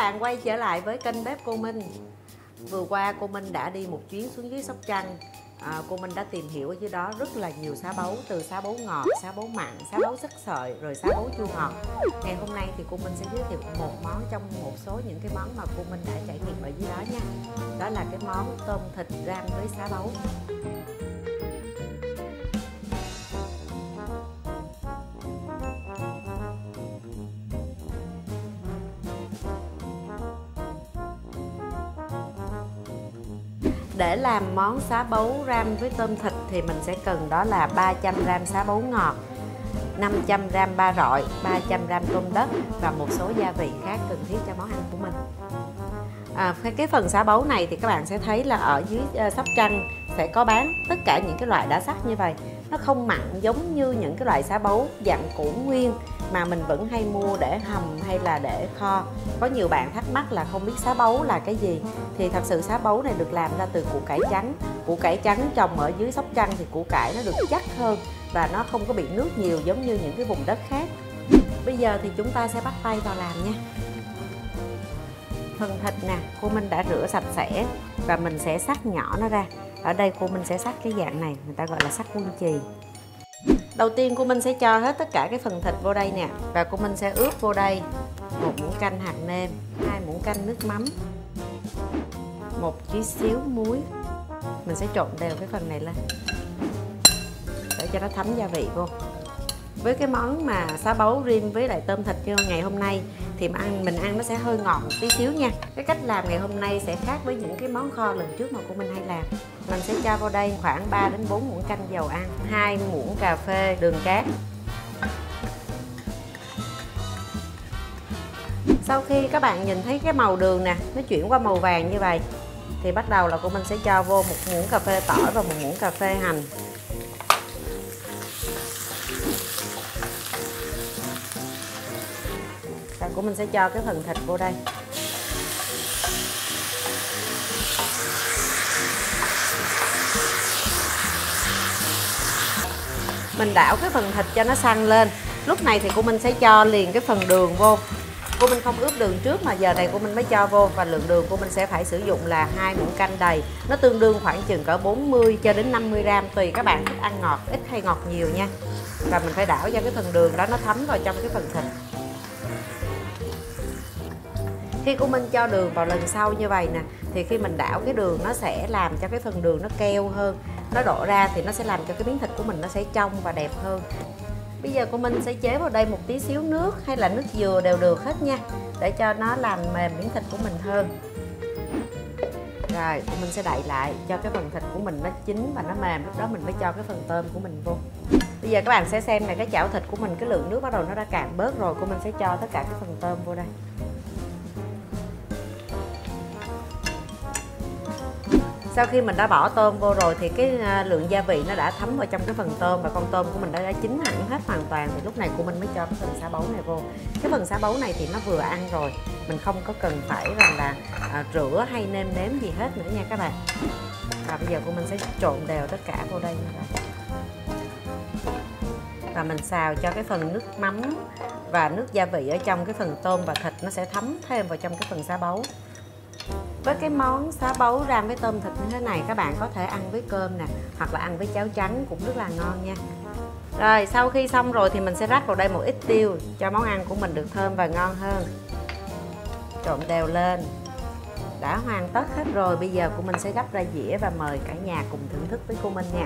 bạn quay trở lại với kênh bếp cô Minh. Vừa qua cô Minh đã đi một chuyến xuống dưới Sóc Trăng. Cô Minh đã tìm hiểu ở dưới đó rất là nhiều xá bấu, từ xá bấu ngọt, xá bấu mặn, xá bấu sắc sợi, rồi xá bấu chua ngọt. Ngày hôm nay thì cô Minh sẽ giới thiệu một món trong một số những cái món mà cô Minh đã trải nghiệm ở dưới đó nha. Đó là cái món tôm thịt ram với xá bấu. Để làm món xá bấu ram với tôm thịt thì mình sẽ cần đó là 300g xá bấu ngọt, 500g ba rọi, 300g tôm đất và một số gia vị khác cần thiết cho món ăn của mình. Cái phần xá bấu này thì các bạn sẽ thấy là ở dưới Sóc Trăng sẽ có bán tất cả những cái loại đá sắc như vậy. Nó không mặn giống như những cái loại xá bấu dạng củ nguyên mà mình vẫn hay mua để hầm hay là để kho. Có nhiều bạn thắc mắc là không biết xá bấu là cái gì. Thì thật sự xá bấu này được làm ra từ củ cải trắng. Củ cải trắng trồng ở dưới Sóc Trăng thì củ cải nó được chắc hơn và nó không có bị nước nhiều giống như những cái vùng đất khác. Bây giờ thì chúng ta sẽ bắt tay vào làm nha. Phần thịt nè, cô Minh đã rửa sạch sẽ và mình sẽ xắt nhỏ nó ra. Ở đây cô Minh sẽ xắt cái dạng này, người ta gọi là xắt quân chì. Đầu tiên cô Minh sẽ cho hết tất cả cái phần thịt vô đây nè. Và cô Minh sẽ ướp vô đây 1 muỗng canh hạt nêm, 2 muỗng canh nước mắm, 1 tí xíu muối. Mình sẽ trộn đều cái phần này lên để cho nó thấm gia vị vô. Với cái món mà xá bấu rim với lại tôm thịt như ngày hôm nay thì mình ăn nó sẽ hơi ngọt một tí xíu nha. Cái cách làm ngày hôm nay sẽ khác với những cái món kho lần trước mà cô Minh hay làm. Mình sẽ cho vào đây khoảng 3 đến 4 muỗng canh dầu ăn, 2 muỗng cà phê đường cát. Sau khi các bạn nhìn thấy cái màu đường nè, nó chuyển qua màu vàng như vậy thì bắt đầu là cô Minh sẽ cho vô 1 muỗng cà phê tỏi và 1 muỗng cà phê hành. Và của mình sẽ cho cái phần thịt vô đây. Mình đảo cái phần thịt cho nó săn lên. Lúc này thì cô Minh sẽ cho liền cái phần đường vô. Cô Minh không ướp đường trước mà giờ này cô Minh mới cho vô. Và lượng đường cô Minh sẽ phải sử dụng là 2 muỗng canh đầy. Nó tương đương khoảng chừng cỡ 40 cho đến 50g, tùy các bạn thích ăn ngọt ít hay ngọt nhiều nha. Và mình phải đảo cho cái phần đường đó nó thấm vào trong cái phần thịt. Khi cô Minh cho đường vào lần sau như vậy nè thì khi mình đảo cái đường nó sẽ làm cho cái phần đường nó keo hơn, nó đổ ra thì nó sẽ làm cho cái miếng thịt của mình nó sẽ trong và đẹp hơn. Bây giờ cô Minh sẽ chế vào đây một tí xíu nước hay là nước dừa đều được hết nha, để cho nó làm mềm miếng thịt của mình hơn. Rồi cô Minh sẽ đậy lại cho cái phần thịt của mình nó chín và nó mềm, lúc đó mình mới cho cái phần tôm của mình vô. Bây giờ các bạn sẽ xem này, cái chảo thịt của mình cái lượng nước bắt đầu nó đã cạn bớt rồi, cô Minh sẽ cho tất cả cái phần tôm vô đây. Sau khi mình đã bỏ tôm vô rồi thì cái lượng gia vị nó đã thấm vào trong cái phần tôm và con tôm của mình đã chín hẳn hết hoàn toàn, thì lúc này cô Minh mới cho cái phần xá bấu này vô. Cái phần xá bấu này thì nó vừa ăn rồi, mình không có cần phải rằng là rửa hay nêm nếm gì hết nữa nha các bạn. Và bây giờ cô Minh sẽ trộn đều tất cả vô đây nha. Và mình xào cho cái phần nước mắm và nước gia vị ở trong cái phần tôm và thịt nó sẽ thấm thêm vào trong cái phần xá bấu. Với cái món xá bấu ram với tôm thịt như thế này các bạn có thể ăn với cơm nè, hoặc là ăn với cháo trắng cũng rất là ngon nha. Rồi sau khi xong rồi thì mình sẽ rắc vào đây một ít tiêu cho món ăn của mình được thơm và ngon hơn. Trộn đều lên. Đã hoàn tất hết rồi, bây giờ cô Minh sẽ gắp ra dĩa và mời cả nhà cùng thưởng thức với cô Minh nha.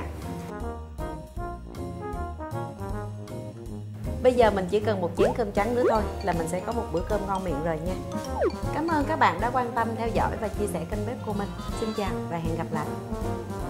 Bây giờ mình chỉ cần một chén cơm trắng nữa thôi là mình sẽ có một bữa cơm ngon miệng rồi nha. Cảm ơn các bạn đã quan tâm theo dõi và chia sẻ kênh bếp cô Minh. Xin chào và hẹn gặp lại.